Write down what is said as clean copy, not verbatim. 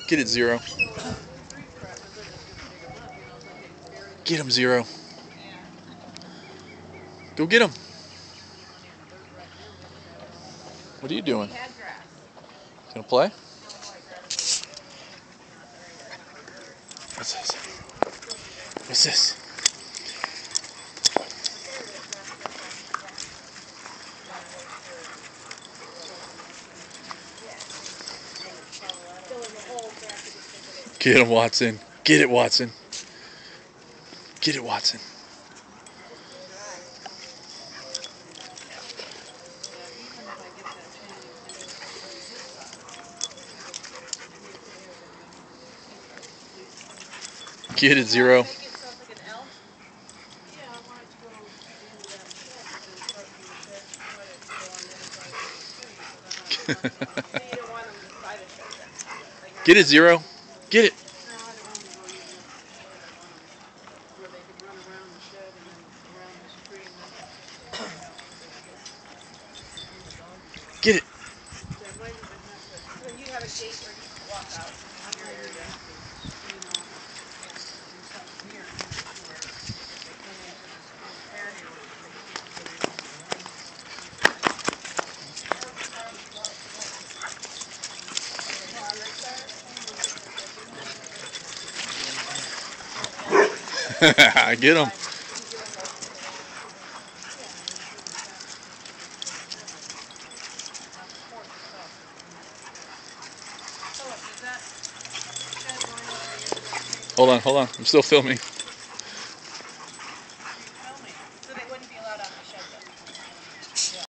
Get it, Zero. Get him, Zero. Go get him. What are you doing? Gonna play? What's this? What's this? Get him, Watson. Get it, Watson. Get it, Watson. Get it, Zero. Get it, Zero. Get it. Get it. Get him. Hold on. I'm still filming.